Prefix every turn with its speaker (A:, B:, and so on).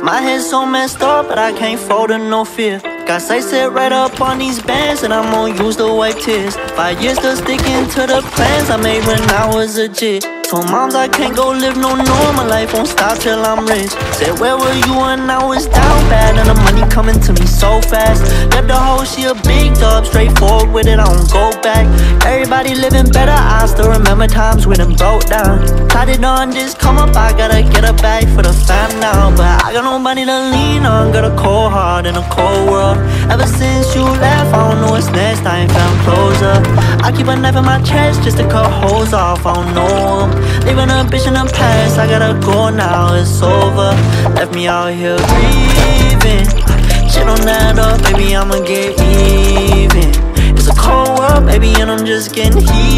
A: My head's so messed up, but I can't fold to no fear. Got sights set right up on these bands, and I'm gonna use to wipe tears. 5 years still sticking to the plans I made when I was a kid. Told moms I can't go live no normal life, won't stop till I'm rich. Said where were you when I was down bad, and the money coming to me so fast. Left the hoe, she a big dub, straightforward with it, I don't go back. Everybody living better, I still remember times when it broke down. Tried it on this come up, I gotta get a bag for the fam now. But I got nobody to lean on, got a cold heart in a cold world. Ever since you left, I don't know what's next, I ain't found closure. I keep a knife in my chest just to cut holes off, I don't know 'em. Leaving a bitch in the past, I gotta go now, it's over. Left me out here grieving. Shit don't add up, baby, I'ma get even. It's a cold world, baby, and I'm just getting heated.